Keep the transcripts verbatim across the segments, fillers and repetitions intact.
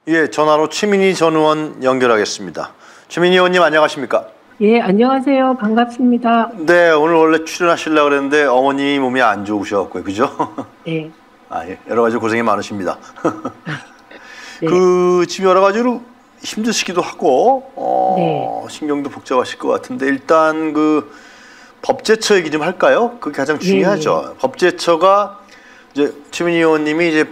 예, 전화로 최민희 전 의원 연결하겠습니다. 최민희 의원님 안녕하십니까? 예, 안녕하세요. 반갑습니다. 네, 오늘 원래 출연하시려고 그랬는데 어머니 몸이 안 좋으셔갖고요, 그죠? 네. 아, 예, 여러 가지 고생이 많으십니다. 네. 그 지금 여러 가지로 힘드시기도 하고 어, 네. 신경도 복잡하실 것 같은데 일단 그 법제처 얘기 좀 할까요? 그게 가장 중요하죠. 네. 법제처가 이제 최민희 의원님이 이제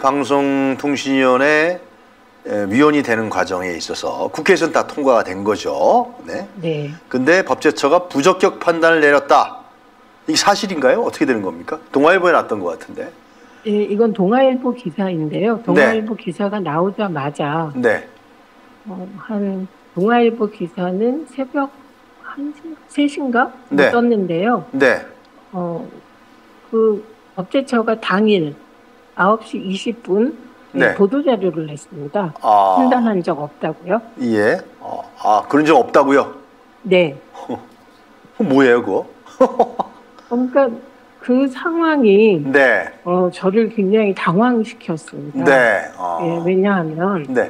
방송통신위원회 위원이 되는 과정에 있어서 국회에서는 다 통과가 된 거죠. 네. 네. 근데 법제처가 부적격 판단을 내렸다. 이게 사실인가요? 어떻게 되는 겁니까? 동아일보에 났던 것 같은데. 예, 이건 동아일보 기사인데요. 동아일보 네. 기사가 나오자마자 네. 어, 한 동아일보 기사는 새벽 한 시, 세 시인가 네. 떴는데요. 네. 어, 그 법제처가 당일 아홉 시 이십 분 네. 보도자료를 냈습니다. 아. 판단한 적 없다고요? 예. 어, 아, 그런 적 없다고요? 네. 뭐예요, 그거? 그러니까 그 상황이 네. 어, 저를 굉장히 당황시켰습니다. 네. 어. 예, 왜냐하면 네.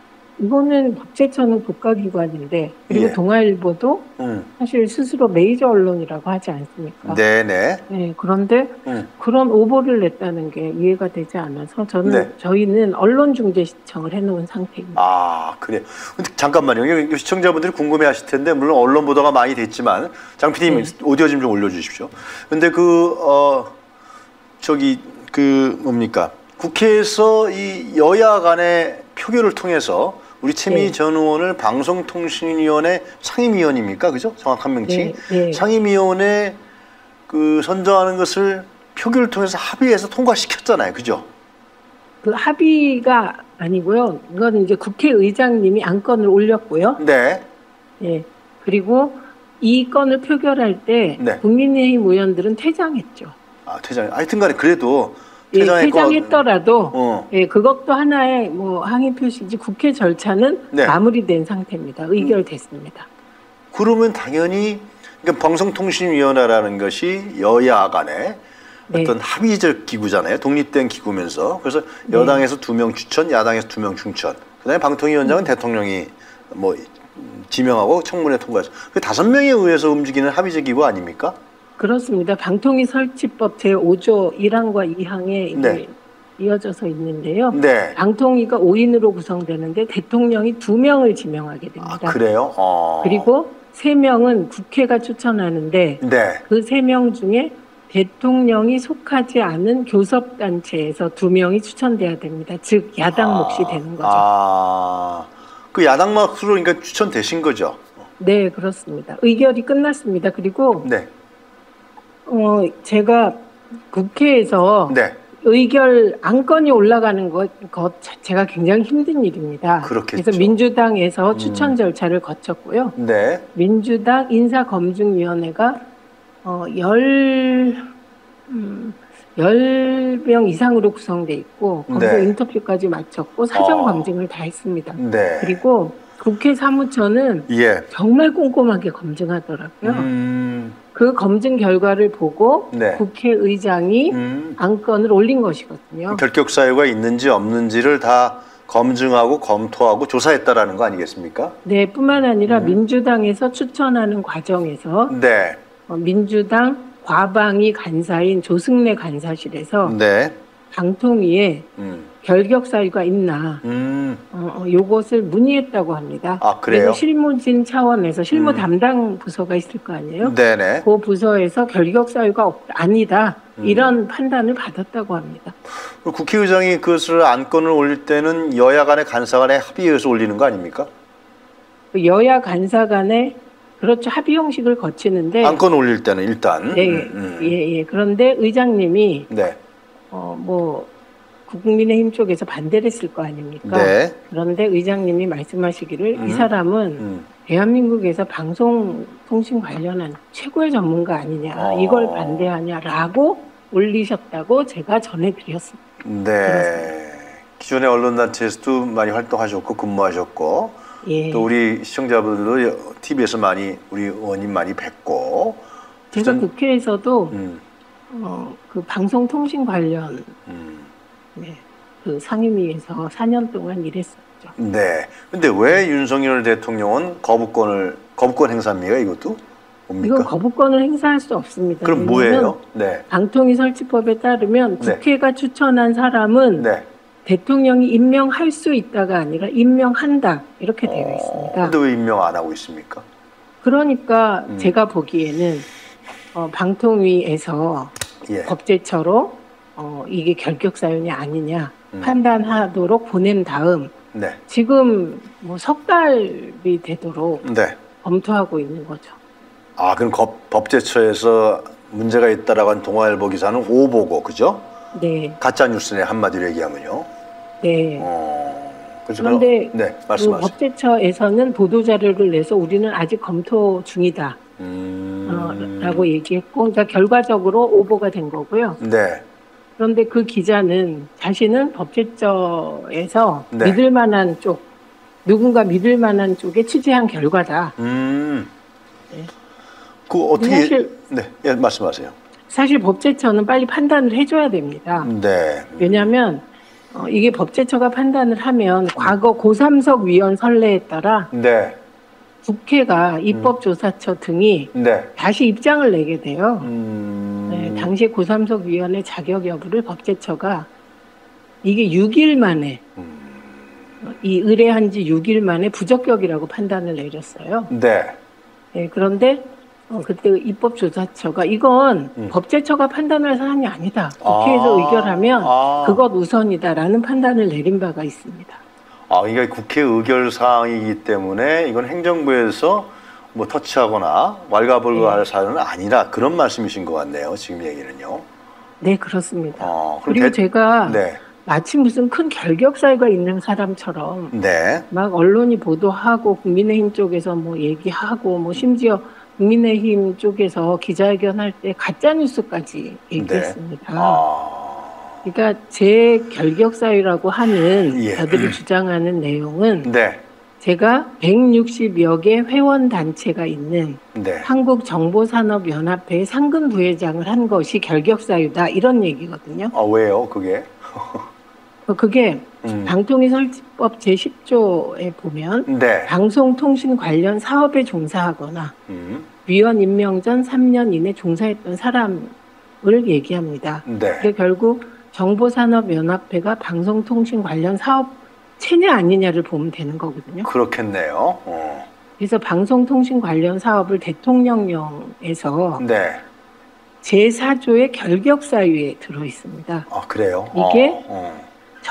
이거는 법제처는 국가기관인데 그리고 예. 동아일보도 음. 사실 스스로 메이저 언론이라고 하지 않습니까? 네네. 네, 그런데 음. 그런 오보를 냈다는 게 이해가 되지 않아서 저는 네. 저희는 언론중재 신청을 해놓은 상태입니다. 아, 그래요. 근데 잠깐만요. 시청자분들이 궁금해하실 텐데 물론 언론 보도가 많이 됐지만 장 피디님 네. 오디오 좀, 좀 올려주십시오. 근데 그 어, 저기 그 뭡니까? 국회에서 이 여야 간의 표결을 통해서 우리 최민희 네. 전 의원을 방송통신위원회 상임위원입니까? 그죠? 정확한 명칭. 네. 네. 상임위원회 그 선정하는 것을 표결을 통해서 합의해서 통과시켰잖아요. 그죠? 그 합의가 아니고요. 이건 이제 국회의장님이 안건을 올렸고요. 네. 네. 그리고 이 건을 표결할 때 네. 국민의힘 의원들은 퇴장했죠. 아, 퇴장. 하여튼 간에 그래도 예, 퇴장했더라도 어. 예, 그것도 하나의 뭐 항의 표시지 국회 절차는 네. 마무리된 상태입니다. 의결됐습니다. 그러면 당연히 그러니까 방송통신위원회라는 것이 여야 간의 네. 어떤 합의적 기구잖아요. 독립된 기구면서 그래서 여당에서 두 명 추천, 야당에서 두 명 중천. 그다음에 방통위원장은 음. 대통령이 뭐 지명하고 청문회 통과해서 그 다섯 명에 의해서 움직이는 합의적 기구 아닙니까? 그렇습니다. 방통위 설치법 제오 조 일 항과 이 항에 네. 이어져서 있는데요. 네. 방통위가 오 인으로 구성되는데 대통령이 두 명을 지명하게 됩니다. 아, 그래요? 어. 그리고 세 명은 국회가 추천하는데 네. 그 세 명 중에 대통령이 속하지 않은 교섭단체에서 두 명이 추천돼야 됩니다. 즉 야당 몫이 아. 되는 거죠. 아, 그 야당 몫으로 그러니까 추천되신 거죠? 네, 그렇습니다. 의결이 끝났습니다. 그리고 네. 어, 제가 국회에서 네. 의결 안건이 올라가는 것, 것 자체가 굉장히 힘든 일입니다. 그렇겠죠. 그래서 민주당에서 음. 추천 절차를 거쳤고요. 네. 민주당 인사검증위원회가 어, 열, 음, 열 명 이상으로 구성돼 있고 거기서 네. 인터뷰까지 마쳤고 사전 어. 검증을 다 했습니다. 네. 그리고 국회 사무처는 예. 정말 꼼꼼하게 검증하더라고요. 음. 그 검증 결과를 보고 네. 국회의장이 음. 안건을 올린 것이거든요. 결격 사유가 있는지 없는지를 다 검증하고 검토하고 조사했다라는 거 아니겠습니까? 네, 뿐만 아니라 음. 민주당에서 추천하는 과정에서 네. 어, 민주당 과방위 간사인 조승래 간사실에서 네. 방통위에 음. 결격 사유가 있나 음. 어, 요것을 문의했다고 합니다. 아, 그래요? 그래서 실무진 차원에서 실무 음. 담당 부서가 있을 거 아니에요? 네네. 그 부서에서 결격 사유가 없, 아니다 음. 이런 판단을 받았다고 합니다. 국회의장이 그것을 안건을 올릴 때는 여야 간의 간사 간의 합의에 의해서 올리는 거 아닙니까? 여야 간사 간의 그렇죠. 합의 형식을 거치는데 안건 올릴 때는 일단 네, 음, 음. 예, 예. 그런데 의장님이 네. 어, 뭐 국민의힘 쪽에서 반대를 했을 거 아닙니까? 네. 그런데 의장님이 말씀하시기를 음. 이 사람은 음. 대한민국에서 방송통신 관련한 최고의 전문가 아니냐, 어. 이걸 반대하냐라고 올리셨다고 제가 전해드렸습니다. 네. 그렇습니다. 기존의 언론단체에서도 많이 활동하셨고 근무하셨고 예. 또 우리 시청자분들도 티비에서 많이 우리 의원님 많이 뵙고 제가 전... 국회에서도 음. 어, 그 방송통신 관련 음. 네, 그 상임위에서 사 년 동안 일했습니다. 거죠. 네. 근데 왜 윤석열 대통령은 거부권을 거부권 행사입니까? 이것도 뭡니까? 이건 거부권을 행사할 수 없습니다. 그럼 뭐예요? 네. 방통위 설치법에 따르면 네. 국회가 추천한 사람은 네. 대통령이 임명할 수 있다가 아니라 임명한다 이렇게 되어 있습니다. 그런데 왜 임명 안 하고 있습니까? 그러니까 음. 제가 보기에는 어, 방통위에서 예. 법제처로 어, 이게 결격 사유냐 아니냐 음. 판단하도록 보낸 다음 네. 지금 뭐 석 달이 되도록 네. 검토하고 있는 거죠. 아, 그럼 법, 법제처에서 문제가 있다라고 한 동아일보 기사는 오보고, 그죠? 네. 가짜 뉴스네, 한마디로 얘기하면요. 네. 어, 그래서 그런데 네, 그 말씀하세요. 법제처에서는 보도 자료를 내서 우리는 아직 검토 중이다. 음... 어, 라고 얘기했고, 그러니까 결과적으로 오보가 된 거고요. 네. 그런데 그 기자는 자신은 법제처에서 네. 믿을 만한 쪽, 누군가 믿을 만한 쪽에 취재한 결과다. 음. 네. 그 어떻게? 사실, 네, 예, 말씀하세요. 사실 법제처는 빨리 판단을 해줘야 됩니다. 네. 왜냐하면 어, 이게 법제처가 판단을 하면 과거 고삼석 위원 선례에 따라 네. 국회가 입법조사처 등이 네. 다시 입장을 내게 돼요. 음... 네, 당시 고삼석 위원의 자격 여부를 법제처가 이게 육 일 만에 음... 이 의뢰한 지 육 일 만에 부적격이라고 판단을 내렸어요. 네. 네, 그런데 어, 그때 입법조사처가 이건 음. 법제처가 판단할 사안이 아니다. 국회에서 아, 의결하면 아. 그것 우선이다라는 판단을 내린 바가 있습니다. 아, 이게 국회 의결 사항이기 때문에 이건 행정부에서 뭐 터치하거나 왈가불가할 네. 사안은 아니라 그런 말씀이신 것 같네요. 지금 얘기는요. 네, 그렇습니다. 어, 그리고 대... 제가 네. 마치 무슨 큰 결격 사유가 있는 사람처럼 네. 막 언론이 보도하고 국민의힘 쪽에서 뭐 얘기하고 뭐 심지어 국민의힘 쪽에서 기자회견 할 때 가짜 뉴스까지 얘기했습니다. 네. 아... 그러니까 제 결격 사유라고 하는 예. 저들이 주장하는 내용은 네. 제가 백육십여 개 회원 단체가 있는 네. 한국정보산업연합회 상근 부회장을 한 것이 결격 사유다 이런 얘기거든요. 아, 왜요? 그게? 그게 음. 방통위 설치법 제십 조에 보면 네. 방송통신 관련 사업에 종사하거나 음. 위원 임명 전 삼 년 이내 종사했던 사람을 얘기합니다. 네. 그게 결국 정보산업연합회가 방송통신 관련 사업 체냐 아니냐를 보면 되는 거거든요. 그렇겠네요. 어. 그래서 방송통신 관련 사업을 대통령령에서 네. 제사 조의 결격 사유에 들어 있습니다. 아, 그래요? 이게 어, 어.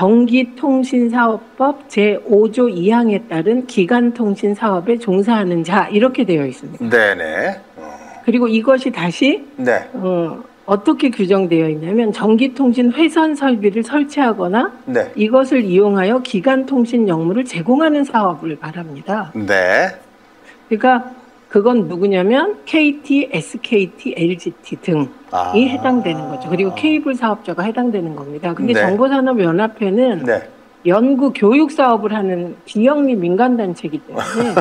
전기통신사업법 제오 조 이 항에 따른 기간통신 사업에 종사하는 자 이렇게 되어 있습니다. 네네. 어. 그리고 이것이 다시 네. 어, 어떻게 규정되어 있냐면 전기통신 회선 설비를 설치하거나 네. 이것을 이용하여 기간통신 역물을 제공하는 사업을 말합니다. 네. 그러니까 그건 누구냐면 케이티, 에스케이티, 엘지티 등이 아. 해당되는 거죠. 그리고 케이블 사업자가 해당되는 겁니다. 근데 네. 정보산업연합회는 네. 연구 교육 사업을 하는 비영리 민간단체이기 때문에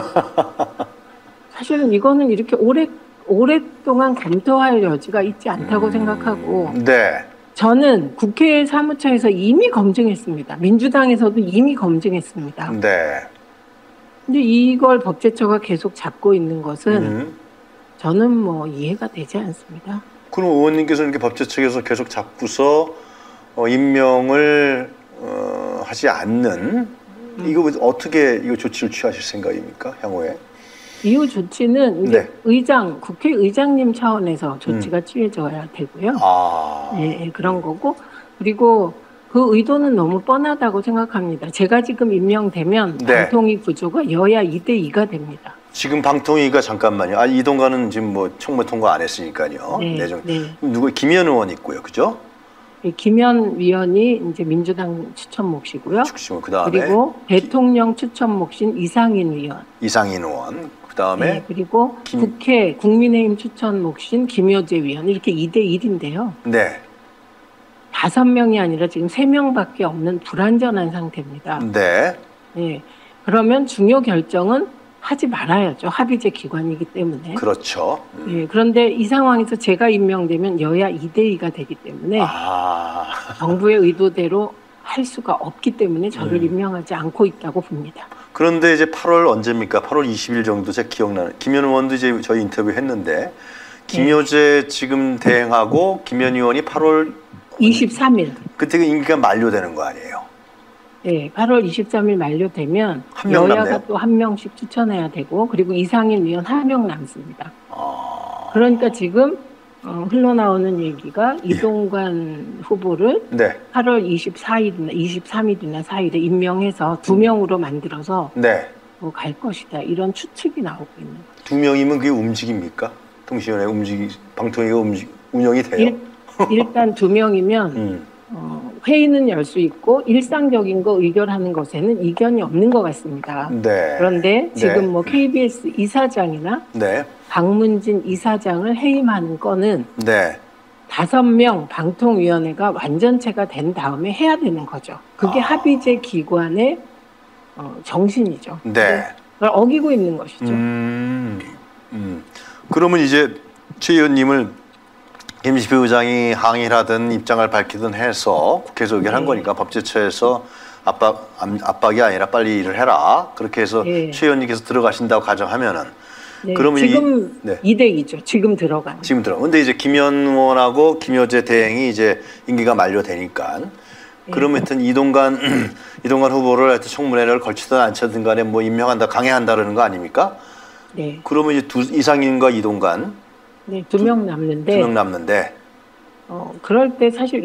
사실은 이거는 이렇게 오래 오랫동안 검토할 여지가 있지 않다고 음, 생각하고 네. 저는 국회 사무처에서 이미 검증했습니다. 민주당에서도 이미 검증했습니다. 네. 근데 이걸 법제처가 계속 잡고 있는 것은 음. 저는 뭐 이해가 되지 않습니다. 그럼 의원님께서 이렇게 법제처에서 계속 잡고서 어, 임명을 어, 하지 않는 음. 이거 어떻게 이거 조치를 취하실 생각입니까? 향후에? 이후 조치는 이제 네. 의장, 국회의장님 차원에서 조치가 음. 취해져야 되고요. 아. 네, 그런 거고 그리고 그 의도는 너무 뻔하다고 생각합니다. 제가 지금 임명되면 네. 방통위 구조가 여야 이 대 이가 됩니다. 지금 방통위가 잠깐만요. 아, 이동관은 지금 뭐 청문 통과 안 했으니까요. 네, 내정. 네. 누구 김현 의원 있고요, 그죠? 네, 김현 위원이 이제 민주당 추천 몫이고요. 추천, 그다음에 그리고 대통령 추천 몫인 이상인 위원. 이상인 의원. 그다음에 네, 그리고 김... 국회 국민의힘 추천 몫인 김효재 위원 이렇게 이 대 일인데요. 네. 다섯 명이 아니라 지금 세 명밖에 없는 불완전한 상태입니다. 네. 네. 그러면 중요 결정은 하지 말아야죠. 합의제 기관이기 때문에. 그렇죠. 음. 네, 그런데 이 상황에서 제가 임명되면 여야 이 대 이가 되기 때문에 아. 정부의 의도대로 할 수가 없기 때문에 저를 음. 임명하지 않고 있다고 봅니다. 그런데 이제 팔월 언제입니까? 팔월 이십일 정도 제가 기억나는. 김현 의원도 이제 저희 인터뷰 했는데 김효재 네. 지금 대행하고 김현 의원이 팔월 이십삼 일. 그때 임기가 만료되는 거 아니에요? 네, 팔월 이십삼 일 만료되면 여야가 또 한 명씩 추천해야 되고 그리고 이상임 의원 한 명 남습니다. 아... 그러니까 지금 어, 흘러나오는 얘기가 예. 이동관 후보를 네. 팔월 이십사 일이나 이십삼 일이나 사 일에 임명해서 두 명으로 만들어서 네. 뭐 갈 것이다 이런 추측이 나오고 있는 거죠. 두 명이면 그게 움직입니까? 통신위원회 움직 방통위가 움직 운영이 돼요? 일, 일단 두 명이면 음. 어, 회의는 열 수 있고 일상적인 거 의결하는 것에는 이견이 없는 것 같습니다. 네. 그런데 지금 네. 뭐 케이비에스 이사장이나 네. 박문진 이사장을 해임하는 건은 네. 다섯 명 방통위원회가 완전체가 된 다음에 해야 되는 거죠. 그게 아. 합의제 기관의 어, 정신이죠. 네. 그걸 어기고 있는 것이죠. 음, 음. 그러면 이제 최 의원님을 김시표 의장이 항의를 하든 입장을 밝히든 해서 국회에서 의결한 네. 거니까 법제처에서 압박, 압박이 아니라 빨리 일을 해라. 그렇게 해서 네. 최 의원님께서 들어가신다고 가정하면은 네. 그러면 지금 이, 네. 이 대 이죠. 지금 들어간. 지금 들어. 근데 이제 김현 의원하고 김효재 대행이 이제 임기가 만료되니까 네. 그러면 하여튼 이동관 이동관 후보를 하여튼 청문회를 걸치든 안 치든 간에 뭐 임명한다, 강행한다라는 거 아닙니까? 네. 그러면 이제 두 이상임과 이동관 네, 두 명 남는데. 두 명 남는데. 어, 그럴 때 사실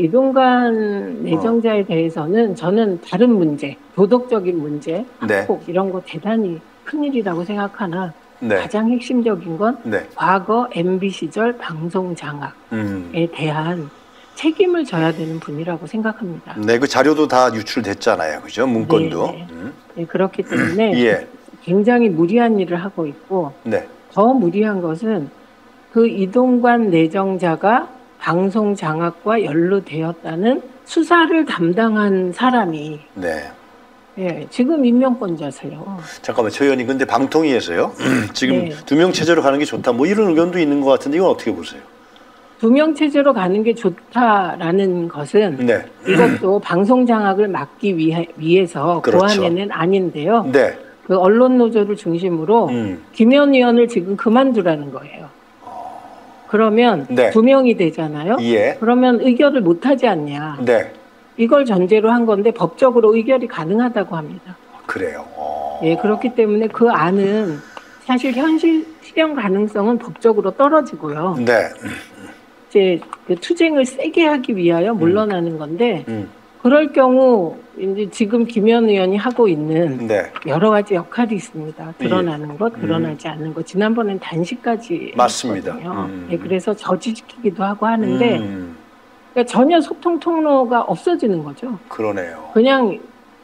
이동관 내정자에 어. 대해서는 저는 다른 문제, 도덕적인 문제, 학폭 네. 이런 거 대단히 큰일이라고 생각하나 네. 가장 핵심적인 건 네. 과거 엠비 시절 방송 장악에 음. 대한 책임을 져야 되는 분이라고 생각합니다. 네, 그 자료도 다 유출됐잖아요, 그죠? 문건도. 네, 네. 음. 네, 그렇기 때문에 예. 굉장히 무리한 일을 하고 있고 네. 더 무리한 것은 그 이동관 내정자가 방송 장악과 연루되었다는 수사를 담당한 사람이 네. 예, 지금 임명권자세요. 잠깐만, 최 의원님, 근데 방통위에서요. 지금 네. 두 명 체제로 가는 게 좋다. 뭐 이런 의견도 있는 것 같은데 이건 어떻게 보세요? 두 명 체제로 가는 게 좋다라는 것은 네. 이것도 방송 장악을 막기 위해, 위해서 그렇죠. 고안에는 아닌데요. 네. 그 언론 노조를 중심으로 음. 김현 의원을 지금 그만두라는 거예요. 그러면 네. 두 명이 되잖아요. 예. 그러면 의결을 못하지 않냐. 네. 이걸 전제로 한 건데 법적으로 의결이 가능하다고 합니다. 그래요. 어... 예, 그렇기 때문에 그 안은 사실 현실 실현 가능성은 법적으로 떨어지고요. 네. 이제 그 투쟁을 세게 하기 위하여 물러나는 건데 음. 그럴 경우 이제 지금 김현 의원이 하고 있는 네. 여러 가지 역할이 있습니다. 드러나는 것, 음. 드러나지 않는 것. 지난번엔 단식까지 맞습니다. 음. 네, 그래서 저지시키기도 하고 하는데 음. 그러니까 전혀 소통 통로가 없어지는 거죠. 그러네요. 그냥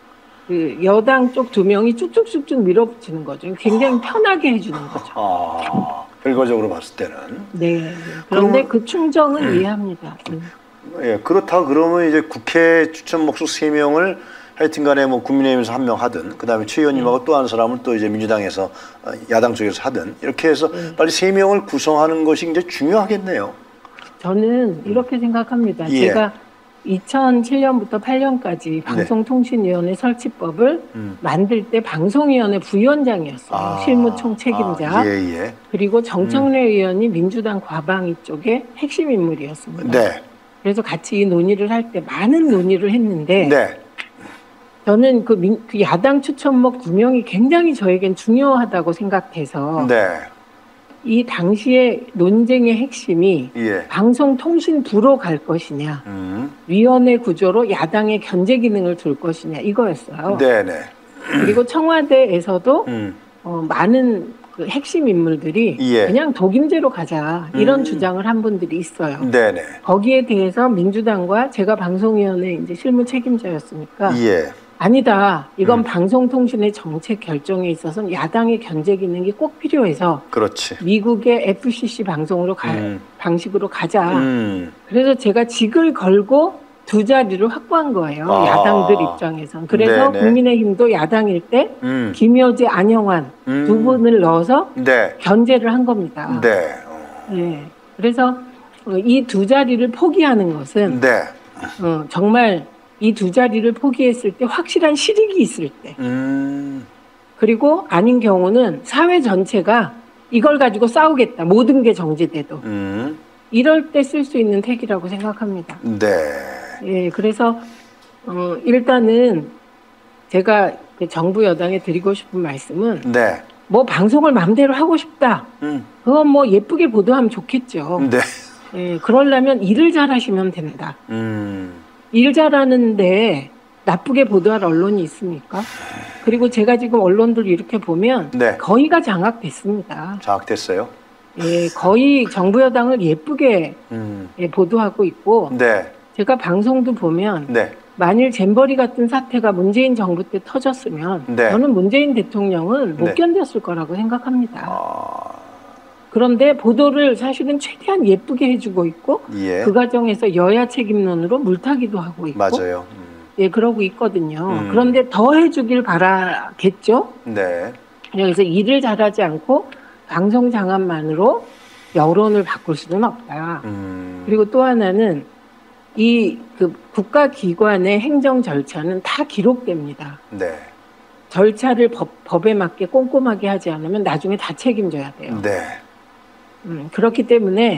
그 여당 쪽 두 명이 쭉쭉쭉쭉 밀어붙이는 거죠. 굉장히 아. 편하게 해주는 거죠. 아. 결과적으로 봤을 때는. 네. 그런데 그럼, 그 충정은 음. 이해합니다. 음. 예, 그렇다 그러면 이제 국회 추천 목록 세 명을 하여튼간에 뭐 국민의힘에서 한 명 하든, 그 다음에 최 의원님하고 네. 또 한 사람을 또 이제 민주당에서 야당 쪽에서 하든 이렇게 해서 네. 빨리 세 명을 구성하는 것이 이제 중요하겠네요. 저는 이렇게 생각합니다. 예. 제가 이천칠 년부터 팔 년까지 방송통신위원회 네. 설치법을 음. 만들 때 방송위원회 부위원장이었어요. 아, 실무총 책임자. 아, 예, 예. 그리고 정청래 음. 의원이 민주당 과방위 쪽의 핵심 인물이었습니다. 네. 그래서 같이 이 논의를 할 때 많은 논의를 했는데 네. 저는 그, 민, 그 야당 추천목 두 명이 굉장히 저에겐 중요하다고 생각해서 네. 이 당시의 논쟁의 핵심이 예. 방송통신부로 갈 것이냐 음. 위원회 구조로 야당의 견제 기능을 둘 것이냐 이거였어요. 네네. 그리고 청와대에서도 음. 어, 많은 그 핵심 인물들이 예. 그냥 독임제로 가자 이런 음. 주장을 한 분들이 있어요. 네네. 거기에 대해서 민주당과 제가 방송위원회 이제 실무 책임자였으니까 예. 아니다. 이건 음. 방송통신의 정책 결정에 있어서는 야당의 견제 기능이 꼭 필요해서 그렇지. 미국의 에프씨씨 방송으로 가, 음. 방식으로 가자. 음. 그래서 제가 직을 걸고 두 자리를 확보한 거예요. 아. 야당들 입장에선. 그래서 네네. 국민의힘도 야당일 때 음. 김효재, 안영환 음. 두 분을 넣어서 네. 견제를 한 겁니다. 네. 네. 그래서 이 두 자리를 포기하는 것은 네. 어, 정말 이 두 자리를 포기했을 때 확실한 실익이 있을 때 음. 그리고 아닌 경우는 사회 전체가 이걸 가지고 싸우겠다. 모든 게 정지돼도. 음. 이럴 때 쓸 수 있는 택이라고 생각합니다. 네. 예, 그래서 어, 일단은 제가 그 정부 여당에 드리고 싶은 말씀은 네. 뭐 방송을 마음대로 하고 싶다. 음. 그건 뭐 예쁘게 보도하면 좋겠죠. 네. 예, 그러려면 일을 잘하시면 된다. 음. 일 잘하는데 나쁘게 보도할 언론이 있습니까? 그리고 제가 지금 언론들 이렇게 보면 네. 거의가 장악됐습니다. 장악됐어요? 예, 거의 정부 여당을 예쁘게 음. 예, 보도하고 있고 네. 제가 방송도 보면 네. 만일 잼버리 같은 사태가 문재인 정부 때 터졌으면 네. 저는 문재인 대통령은 못 네. 견뎠을 거라고 생각합니다. 아. 그런데 보도를 사실은 최대한 예쁘게 해주고 있고 예. 그 과정에서 여야 책임론으로 물타기도 하고 있고 맞아요. 음. 예, 그러고 있거든요. 음. 그런데 더 해주길 바라겠죠. 네. 그래서 일을 잘하지 않고 방송 장악만으로 여론을 바꿀 수는 없다. 음. 그리고 또 하나는 이 그 국가기관의 행정 절차는 다 기록됩니다. 네. 절차를 법, 법에 맞게 꼼꼼하게 하지 않으면 나중에 다 책임져야 돼요. 네. 음, 그렇기 때문에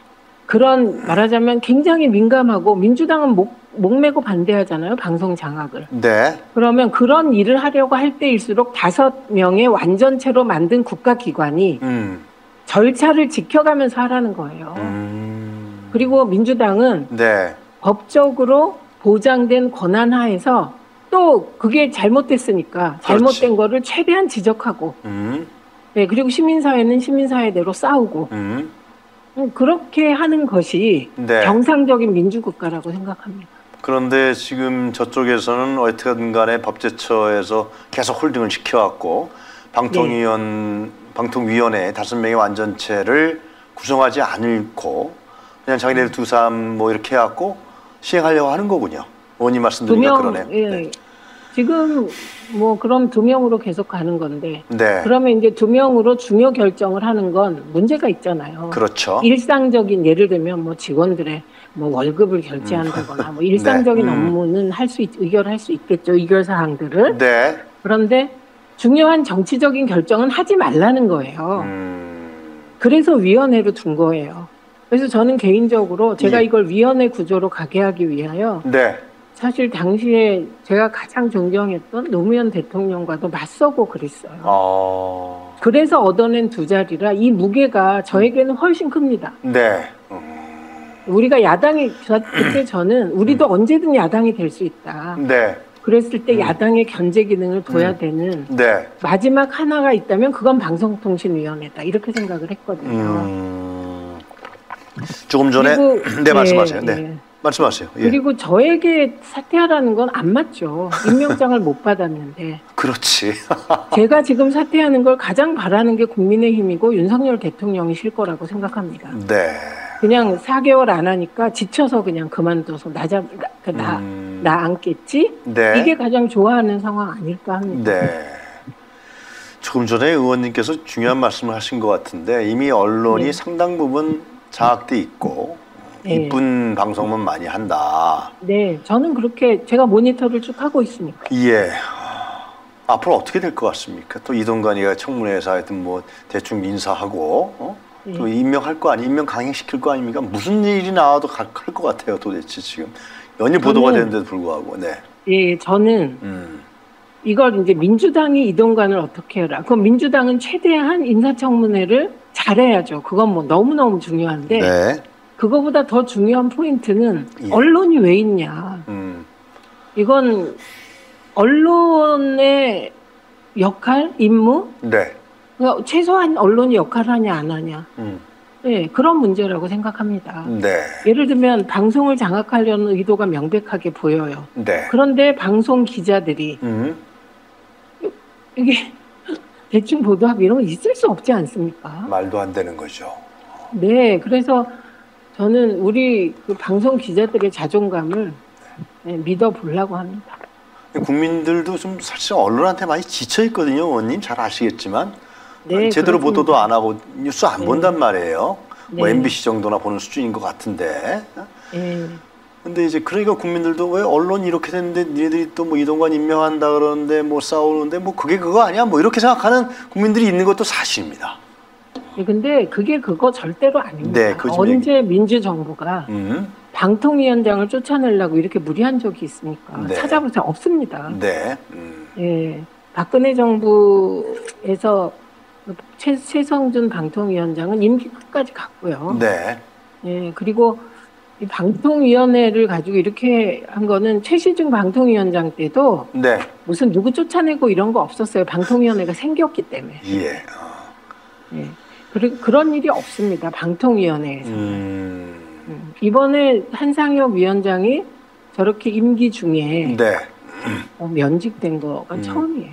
그런 말하자면 굉장히 민감하고 민주당은 목, 목매고 반대하잖아요. 방송 장악을. 네. 그러면 그런 일을 하려고 할 때일수록 다섯 명의 완전체로 만든 국가기관이 음. 절차를 지켜가면서 하라는 거예요. 음. 그리고 민주당은 네. 법적으로 보장된 권한 하에서 또 그게 잘못됐으니까 잘못된 그렇지. 거를 최대한 지적하고 음. 네, 그리고 시민사회는 시민사회대로 싸우고 음. 음, 그렇게 하는 것이 네. 정상적인 민주국가라고 생각합니다. 그런데 지금 저쪽에서는 어떻게든 간에 법제처에서 계속 홀딩을 시켜왔고 방통위원, 방통위원회 다섯 명의 완전체를 구성하지 않고 그냥 자기네들 두 사람 뭐 이렇게 해갖고 시행하려고 하는 거군요. 의원님 말씀드리니까 그러네요. 예. 네. 지금 뭐 그럼 두 명으로 계속 가는 건데 네. 그러면 이제 두 명으로 중요 결정을 하는 건 문제가 있잖아요. 그렇죠. 일상적인 예를 들면 뭐 직원들의 뭐 월급을 결제한다거나 뭐 일상적인 네. 음. 업무는 할 수 의결할 수 있겠죠. 의결 사항들을. 네. 그런데 중요한 정치적인 결정은 하지 말라는 거예요. 음. 그래서 위원회로 둔 거예요. 그래서 저는 개인적으로 제가 예. 이걸 위원회 구조로 가게 하기 위하여 네. 사실 당시에 제가 가장 존경했던 노무현 대통령과도 맞서고 그랬어요. 어. 그래서 얻어낸 두 자리라 이 무게가 저에게는 훨씬 큽니다. 네. 음. 우리가 야당이 그때 저는 우리도 언제든 야당이 될 수 있다. 네. 그랬을 때 야당의 견제 기능을 둬야 되는 네. 마지막 하나가 있다면 그건 방송통신위원회다. 이렇게 생각을 했거든요. 음. 조금 전에 그리고, 네 말씀하세요. 예, 네. 예. 말씀하세요. 예. 그리고 저에게 사퇴하라는 건 안 맞죠. 임명장을 못 받았는데. 그렇지. 제가 지금 사퇴하는 걸 가장 바라는 게 국민의힘이고 윤석열 대통령이실 거라고 생각합니다. 네. 그냥 사 개월 안 하니까 지쳐서 그냥 그만둬서 나, 잡, 나, 나, 음. 나 앉겠지? 네. 이게 가장 좋아하는 상황 아닐까 합니다. 네. 조금 전에 의원님께서 중요한 말씀을 하신 것 같은데 이미 언론이 네. 상당 부분 장악돼 있고 네. 이쁜 방송만 많이 한다. 네, 저는 그렇게 제가 모니터를 쭉 하고 있으니까. 예. 앞으로 어떻게 될 것 같습니까? 또 이동관이가 청문회에서 하여튼 뭐 대충 인사하고 어? 네. 또 임명할 거 아니 임명 강행시킬 거 아닙니까? 무슨 일이 나와도 할 것 같아요. 도대체 지금 연일 보도가 저는- 되는데도 불구하고. 네. 예, 저는 음. 이걸 이제 민주당이 이동관을 어떻게 해라. 그럼 민주당은 최대한 인사청문회를 잘해야죠. 그건 뭐 너무너무 중요한데 네. 그거보다 더 중요한 포인트는 예. 언론이 왜 있냐. 음. 이건 언론의 역할, 임무, 네. 그러니까 최소한 언론이 역할을 하냐 안 하냐. 음. 네, 그런 문제라고 생각합니다. 네. 예를 들면 방송을 장악하려는 의도가 명백하게 보여요. 네. 그런데 방송 기자들이 음. 이게 대충 보도하고 이런 거 있을 수 없지 않습니까? 말도 안 되는 거죠. 네, 그래서 저는 우리 그 방송 기자들의 자존감을 네, 믿어보려고 합니다. 국민들도 좀 사실 언론한테 많이 지쳐 있거든요, 의원님 잘 아시겠지만 네, 제대로 그렇습니다. 보도도 안 하고 뉴스 안 네. 본단 말이에요. 뭐 네. 엠비씨 정도나 보는 수준인 것 같은데 네. 근데 이제 그러니까 국민들도 왜 언론이 이렇게 됐는데 니네들이 또 뭐 이동관 임명한다 그러는데 뭐 싸우는데 뭐 그게 그거 아니야? 뭐 이렇게 생각하는 국민들이 있는 것도 사실입니다. 근데 그게 그거 절대로 아닙니다. 네, 그 언제 얘기. 민주정부가 음. 방통위원장을 쫓아내려고 이렇게 무리한 적이 있습니까? 네. 찾아보세요. 없습니다. 네. 음. 예, 박근혜 정부에서 최, 최성준 방통위원장은 임기 끝까지 갔고요. 네. 예, 그리고 이 방통위원회를 가지고 이렇게 한 거는 최시중 방통위원장 때도 네. 무슨 누구 쫓아내고 이런 거 없었어요. 방통위원회가 생겼기 때문에. 예. 어. 예. 그리고 그런 일이 없습니다. 방통위원회에서. 음. 음. 이번에 한상혁 위원장이 저렇게 임기 중에 네. 어, 면직된 거가 음. 처음이에요.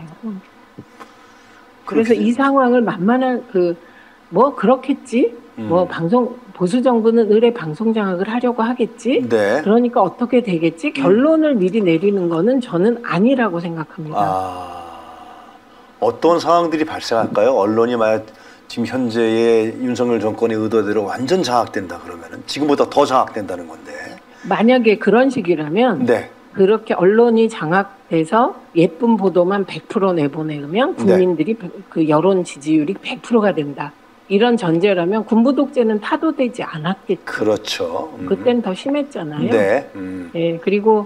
그래서 그렇게... 이 상황을 만만한 그 뭐 그렇겠지. 음. 뭐 방송 보수 정부는 의뢰 방송 장악을 하려고 하겠지. 네. 그러니까 어떻게 되겠지. 결론을 미리 내리는 거는 저는 아니라고 생각합니다. 아, 어떤 상황들이 발생할까요? 언론이 만약 지금 현재의 윤석열 정권의 의도대로 완전 장악된다 그러면은 지금보다 더 장악된다는 건데. 만약에 그런 식이라면 네. 그렇게 언론이 장악돼서 예쁜 보도만 백 퍼센트 내보내면 국민들이 네. 그 여론 지지율이 백 퍼센트가 된다. 이런 전제라면 군부 독재는 타도되지 않았겠죠. 그렇죠. 음. 그때는 더 심했잖아요. 네. 음. 예, 그리고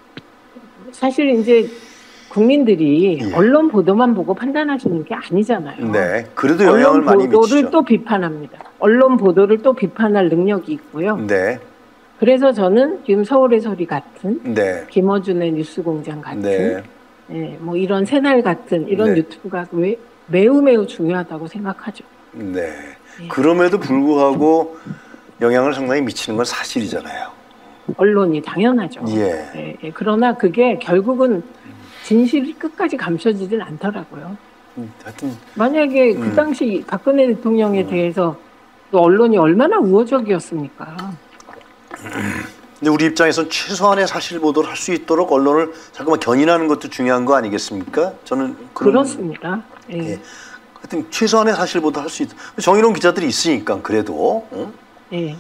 사실 이제 국민들이 예. 언론 보도만 보고 판단하시는 게 아니잖아요. 네. 그래도 영향을 많이 미치죠. 언론 보도를 또 비판합니다. 언론 보도를 또 비판할 능력이 있고요. 네. 그래서 저는 지금 서울의 소리 같은, 네. 김어준의 뉴스공장 같은, 네. 예, 뭐 이런 새날 같은 이런 네. 유튜브가 왜, 매우 매우 중요하다고 생각하죠. 네. 예. 그럼에도 불구하고 영향을 상당히 미치는 건 사실이잖아요. 언론이 당연하죠. 예. 예, 예. 그러나 그게 결국은 진실이 끝까지 감춰지진 않더라고요. 음, 하여튼 만약에 음. 그 당시 박근혜 대통령에 음. 대해서 또 언론이 얼마나 우호적이었습니까? 근데 우리 입장에서는 최소한의 사실 보도를 할 수 있도록 언론을 잠깐만 견인하는 것도 중요한 거 아니겠습니까? 저는 그런, 그렇습니다. 예. 예. 하여튼 최소한의 사실 보도 할 수 있. 정의로운 기자들이 있으니까 그래도. 응? 예.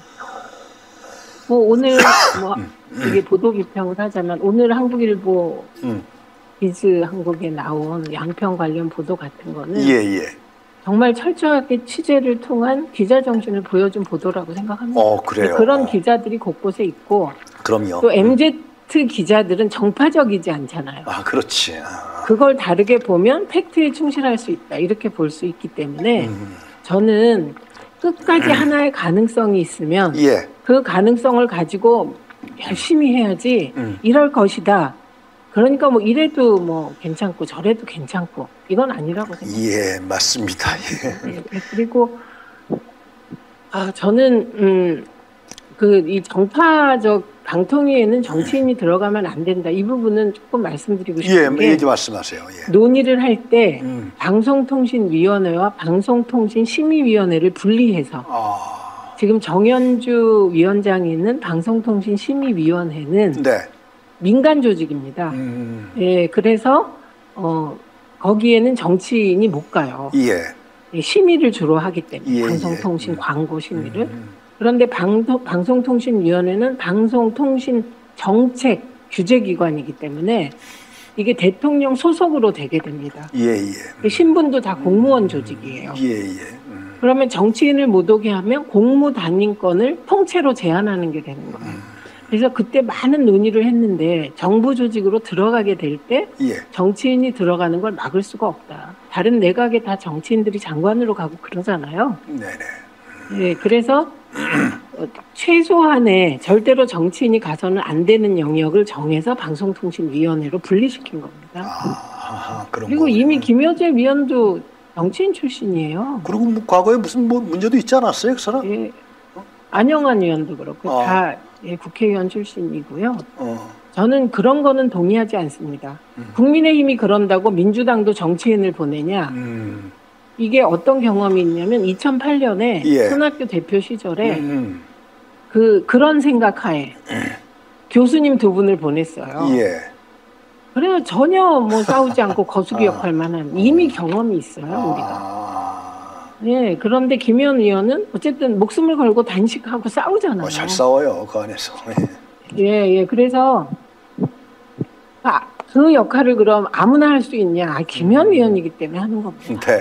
뭐 오늘 뭐 이게 보도 비평을 하자면 오늘 한국일보 음. 비즈 한국에 나온 양평 관련 보도 같은 거는 예, 예. 정말 철저하게 취재를 통한 기자 정신을 보여준 보도라고 생각합니다. 어, 그래요. 그런 기자들이 곳곳에 있고 그럼요. 또 엠지 기자들은 정파적이지 않잖아요. 아, 그렇지. 아. 그걸 다르게 보면 팩트에 충실할 수 있다. 이렇게 볼 수 있기 때문에 음. 저는 끝까지 음. 하나의 가능성이 있으면 예. 그 가능성을 가지고 열심히 해야지 음. 이럴 것이다. 그러니까 뭐 이래도 뭐 괜찮고 저래도 괜찮고 이건 아니라고 생각합니다. 예, 맞습니다. 예. 네, 그리고 아 저는 음, 그 이 정파적 방통위에는 정치인이 들어가면 안 된다. 이 부분은 조금 말씀드리고 싶은 예, 게 얘기 말씀하세요. 예. 논의를 할 때 음. 방송통신위원회와 방송통신심의위원회를 분리해서 아. 지금 정현주 위원장이 있는 방송통신심의위원회는 네. 민간 조직입니다. 음. 예, 그래서 어, 거기에는 정치인이 못 가요. 예. 예, 심의를 주로 하기 때문에 예, 방송통신 예. 광고 심의를. 음. 그런데 방송, 방송통신위원회는 방송통신 정책 규제기관이기 때문에 이게 대통령 소속으로 되게 됩니다. 예, 예. 신분도 다 공무원 조직이에요. 예, 예. 음. 그러면 정치인을 못 오게 하면 공무단임권을 통째로 제한하는 게 되는 거예요. 음. 그래서 그때 많은 논의를 했는데 정부 조직으로 들어가게 될 때 예. 정치인이 들어가는 걸 막을 수가 없다. 다른 내각에 다 정치인들이 장관으로 가고 그러잖아요. 네네. 네, 그래서 최소한의 절대로 정치인이 가서는 안 되는 영역을 정해서 방송통신위원회로 분리시킨 겁니다. 아, 그런 그리고 거군요. 이미 김여재 위원도 정치인 출신이에요. 그리고 뭐 과거에 무슨 뭐 문제도 있지 않았어요, 그 사람? 예, 안영환 의원도 그렇고 어. 다 예, 국회의원 출신이고요. 어. 저는 그런 거는 동의하지 않습니다. 음. 국민의힘이 그런다고 민주당도 정치인을 보내냐? 음. 이게 어떤 경험이 있냐면 이천팔 년에 예. 손학규 대표 시절에 음. 그 그런 생각하에 교수님 두 분을 보냈어요. 예. 그래서 전혀 뭐 싸우지 않고 거수기 역할만 한 이미 경험이 있어요, 우리가. 아. 예, 그런데 김현 의원은 어쨌든 목숨을 걸고 단식하고 싸우잖아요. 어, 잘 싸워요, 그 안에서. 예. 예, 예. 그래서 아, 그 역할을 그럼 아무나 할 수 있냐? 아, 김현 위원이기 때문에 하는 겁니다. 네.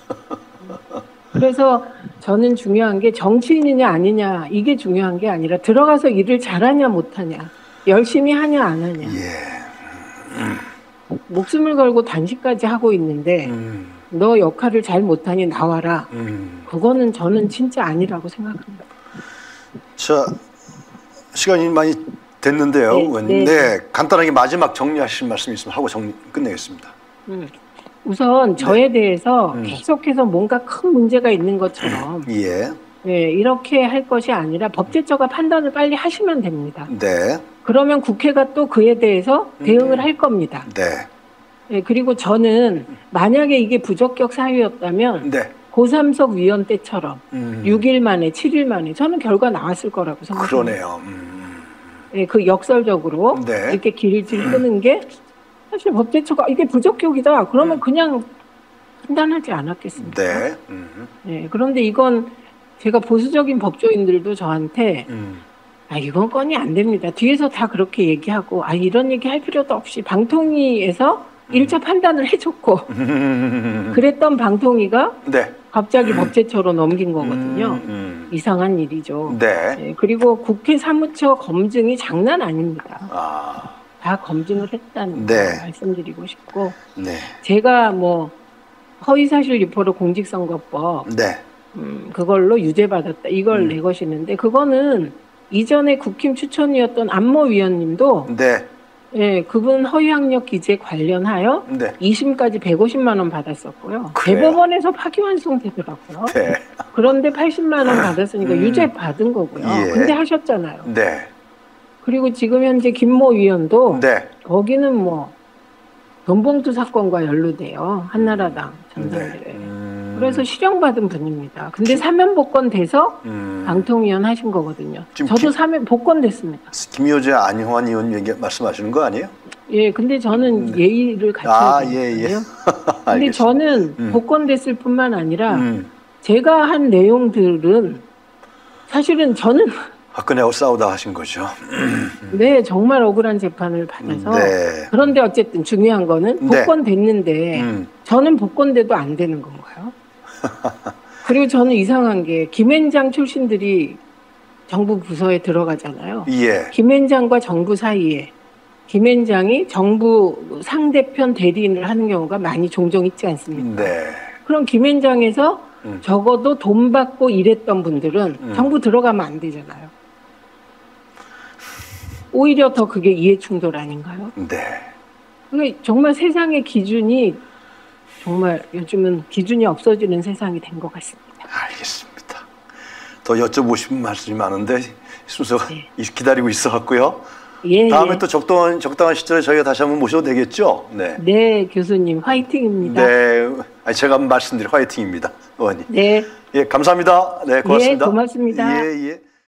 그래서 저는 중요한 게 정치인이냐 아니냐 이게 중요한 게 아니라 들어가서 일을 잘하냐 못하냐, 열심히 하냐 안 하냐. 예. 음. 목숨을 걸고 단식까지 하고 있는데 음. 너 역할을 잘 못하니 나와라. 음. 그거는 저는 진짜 아니라고 생각합니다. 자, 시간이 많이 됐는데요. 네, 네, 네. 간단하게 마지막 정리하실 말씀 있으면 하고 정리 끝내겠습니다. 음. 우선 저에 네. 대해서 음. 계속해서 뭔가 큰 문제가 있는 것처럼 예. 네, 이렇게 할 것이 아니라 법제처가 판단을 빨리 하시면 됩니다. 네. 그러면 국회가 또 그에 대해서 대응을 할 겁니다. 네. 네, 그리고 저는 만약에 이게 부적격 사유였다면 네. 고삼석 위원 때처럼 음. 육 일 만에 칠 일 만에 저는 결과 나왔을 거라고 생각합니다. 그러네요. 음. 네, 그 역설적으로 네. 이렇게 길질 끄는 게 사실 법제처가 이게 부적격이다 그러면 그냥 판단하지 않았겠습니까? 네. 음. 네, 그런데 이건 제가 보수적인 법조인들도 저한테 음. 아 이건 건이 안 됩니다. 뒤에서 다 그렇게 얘기하고 아 이런 얘기 할 필요도 없이 방통위에서 음. 일 차 판단을 해줬고 그랬던 방통위가 네. 갑자기 법제처로 넘긴 거거든요. 음. 음. 이상한 일이죠. 네. 네, 그리고 국회 사무처 검증이 장난 아닙니다. 아. 다 검증을 했다는 네. 거 말씀드리고 싶고 네. 제가 뭐 허위사실 유포로 공직선거법 네. 음, 그걸로 유죄받았다 이걸 음. 내것이는데 그거는 이전에 국힘 추천이었던 안모 위원님도 네. 예, 그분 허위학력 기재 관련하여 네. 이 심까지 백오십만 원 받았었고요. 그래요? 대법원에서 파기환송되더라고요. 네. 그런데 팔십만 원 받았으니까 음. 유죄 받은 거고요. 예. 근데 하셨잖아요. 네. 그리고 지금 현재 김모 위원도 네. 거기는 뭐 돈봉투 사건과 연루돼요. 한나라당 전당대회. 네. 음. 그래서 실형받은 분입니다. 근데 사면 복권돼서 음. 방통위원 하신 거거든요. 지금 저도 김- 사면 복권됐습니다. 김효재 안효환 의원 얘기 말씀하시는 거 아니에요? 예, 근데 저는 예의를 아, 갖춰야 예, 예. 되거든요. 근데 알겠습니다. 저는 음. 복권됐을 뿐만 아니라 음. 제가 한 내용들은 사실은 저는 박근혜하고 싸우다 하신 거죠. 네 정말 억울한 재판을 받아서 네. 그런데 어쨌든 중요한 거는 네. 복권됐는데 음. 저는 복권돼도 안 되는 건가요? 그리고 저는 이상한 게 김앤장 출신들이 정부 부서에 들어가잖아요. 예. 김앤장과 정부 사이에 김앤장이 정부 상대편 대리인을 하는 경우가 많이 종종 있지 않습니까? 네. 그럼 김앤장에서 음. 적어도 돈 받고 일했던 분들은 음. 정부 들어가면 안 되잖아요. 오히려 더 그게 이해충돌 아닌가요? 네. 그러니까 정말 세상의 기준이 정말 요즘은 기준이 없어지는 세상이 된 것 같습니다. 알겠습니다. 더 여쭤보고 말씀이 많은데 순서가 네. 기다리고 있어갖고요. 예, 다음에 예. 또 적당한, 적당한 시절에 저희가 다시 한번 모셔도 되겠죠? 네. 네, 교수님 화이팅입니다. 네. 아니, 제가 말씀드린 화이팅입니다. 의원님. 네. 예, 감사합니다. 네, 고맙습니다. 예, 고맙습니다. 예, 예.